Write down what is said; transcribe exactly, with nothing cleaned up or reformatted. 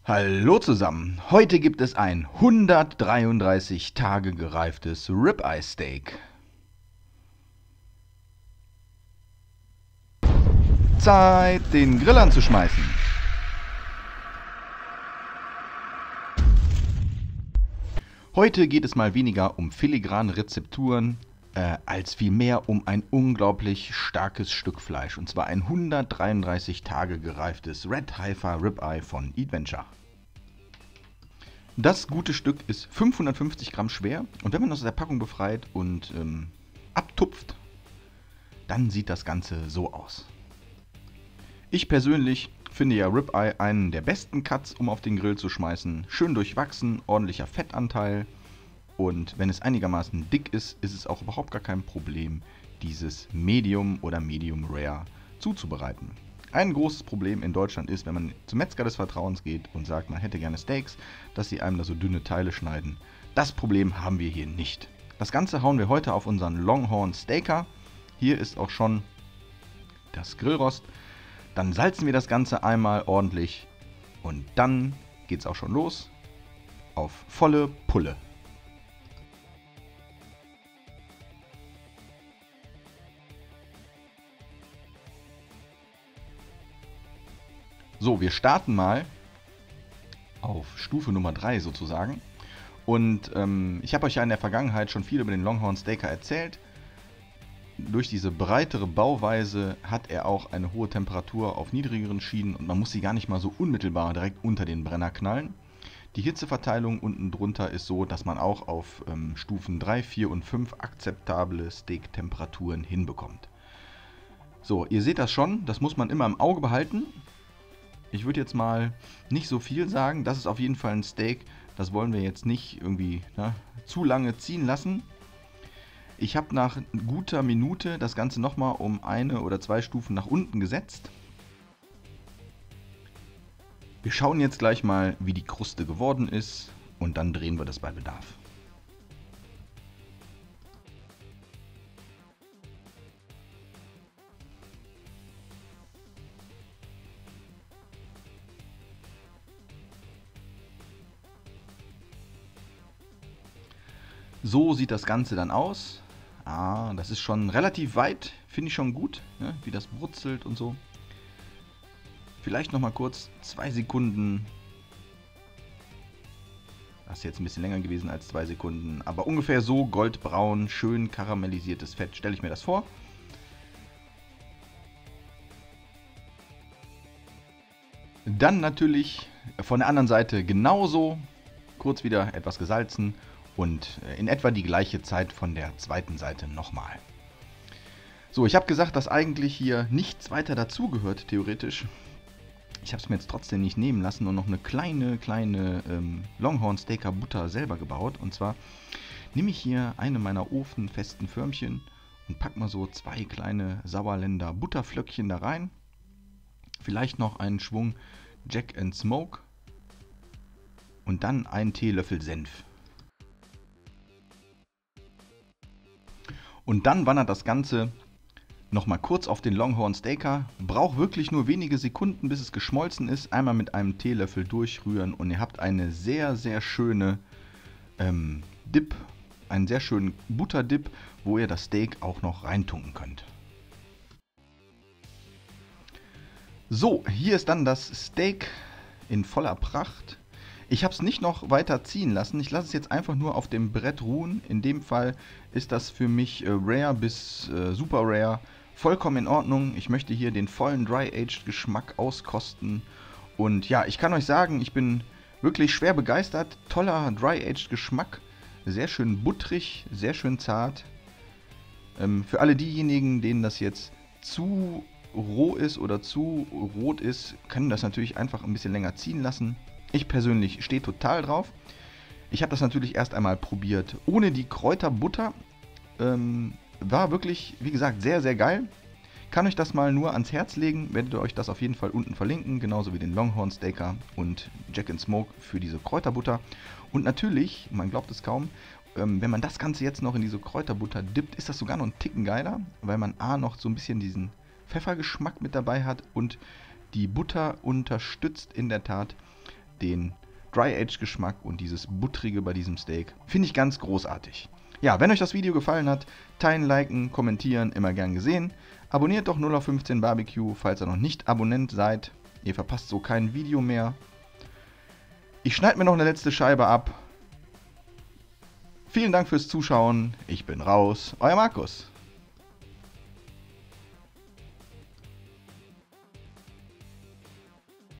Hallo zusammen, heute gibt es ein hundertdreiunddreißig Tage gereiftes Ribeye Steak. Zeit, den Grill anzuschmeißen. Heute geht es mal weniger um filigrane Rezepturen, äh, als vielmehr um ein unglaublich starkes Stück Fleisch. Und zwar ein hundertdreiunddreißig Tage gereiftes Red Heifer Ribeye von Eatventure. Das gute Stück ist fünfhundertfünfzig Gramm schwer und wenn man das aus der Packung befreit und ähm, abtupft, dann sieht das Ganze so aus. Ich persönlich finde ja Ribeye einen der besten Cuts, um auf den Grill zu schmeißen. Schön durchwachsen, ordentlicher Fettanteil und wenn es einigermaßen dick ist, ist es auch überhaupt gar kein Problem, dieses Medium oder Medium Rare zuzubereiten. Ein großes Problem in Deutschland ist, wenn man zum Metzger des Vertrauens geht und sagt, man hätte gerne Steaks, dass sie einem da so dünne Teile schneiden. Das Problem haben wir hier nicht. Das Ganze hauen wir heute auf unseren Longhorn Steaker. Hier ist auch schon das Grillrost. Dann salzen wir das Ganze einmal ordentlich und dann geht es auch schon los auf volle Pulle. So, wir starten mal auf Stufe Nummer drei sozusagen. Und ähm, ich habe euch ja in der Vergangenheit schon viel über den Longhorn Steaker erzählt. Durch diese breitere Bauweise hat er auch eine hohe Temperatur auf niedrigeren Schienen und man muss sie gar nicht mal so unmittelbar direkt unter den Brenner knallen. Die Hitzeverteilung unten drunter ist so, dass man auch auf ähm, Stufen drei, vier und fünf akzeptable Steak-Temperaturen hinbekommt. So, ihr seht das schon, das muss man immer im Auge behalten. Ich würde jetzt mal nicht so viel sagen, das ist auf jeden Fall ein Steak, das wollen wir jetzt nicht irgendwie ne, zu lange ziehen lassen. Ich habe nach guter Minute das Ganze nochmal um eine oder zwei Stufen nach unten gesetzt. Wir schauen jetzt gleich mal, wie die Kruste geworden ist und dann drehen wir das bei Bedarf. So sieht das Ganze dann aus. Ah, das ist schon relativ weit, finde ich schon gut, ne? Wie das brutzelt und so. Vielleicht noch mal kurz zwei Sekunden. Das ist jetzt ein bisschen länger gewesen als zwei Sekunden, aber ungefähr so goldbraun, schön karamellisiertes Fett, stelle ich mir das vor. Dann natürlich von der anderen Seite genauso, kurz wieder etwas gesalzen. Und in etwa die gleiche Zeit von der zweiten Seite nochmal. So, ich habe gesagt, dass eigentlich hier nichts weiter dazugehört, theoretisch. Ich habe es mir jetzt trotzdem nicht nehmen lassen und noch eine kleine, kleine ähm, Longhorn Steaker Butter selber gebaut. Und zwar nehme ich hier eine meiner ofenfesten Förmchen und packe mal so zwei kleine Sauerländer Butterflöckchen da rein. Vielleicht noch einen Schwung Jack and Smoke und dann einen Teelöffel Senf. Und dann wandert das Ganze nochmal kurz auf den Longhorn Steaker. Braucht wirklich nur wenige Sekunden, bis es geschmolzen ist. Einmal mit einem Teelöffel durchrühren und ihr habt eine sehr, sehr schöne ähm, Dip, einen sehr schönen Butterdip, wo ihr das Steak auch noch reintunken könnt. So, hier ist dann das Steak in voller Pracht. Ich habe es nicht noch weiter ziehen lassen, ich lasse es jetzt einfach nur auf dem Brett ruhen. In dem Fall ist das für mich äh, Rare bis äh, Super Rare vollkommen in Ordnung. Ich möchte hier den vollen Dry-Aged Geschmack auskosten. Und ja, ich kann euch sagen, ich bin wirklich schwer begeistert. Toller Dry-Aged Geschmack, sehr schön butterig, sehr schön zart. Ähm, für alle diejenigen, denen das jetzt zu roh ist oder zu rot ist, können das natürlich einfach ein bisschen länger ziehen lassen. Ich persönlich stehe total drauf. Ich habe das natürlich erst einmal probiert ohne die Kräuterbutter. Ähm, war wirklich, wie gesagt, sehr, sehr geil. Kann euch das mal nur ans Herz legen. Werdet ihr euch das auf jeden Fall unten verlinken. Genauso wie den Longhorn Steaker und Jack and Smoke für diese Kräuterbutter. Und natürlich, man glaubt es kaum, ähm, wenn man das Ganze jetzt noch in diese Kräuterbutter dippt, ist das sogar noch einen Ticken geiler. Weil man A noch so ein bisschen diesen Pfeffergeschmack mit dabei hat und die Butter unterstützt in der Tat den Dry-Age-Geschmack und dieses Buttrige bei diesem Steak. Finde ich ganz großartig. Ja, wenn euch das Video gefallen hat, teilen, liken, kommentieren, immer gern gesehen. Abonniert doch null auf fünfzehn Barbecue, falls ihr noch nicht Abonnent seid. Ihr verpasst so kein Video mehr. Ich schneide mir noch eine letzte Scheibe ab. Vielen Dank fürs Zuschauen. Ich bin raus. Euer Markus.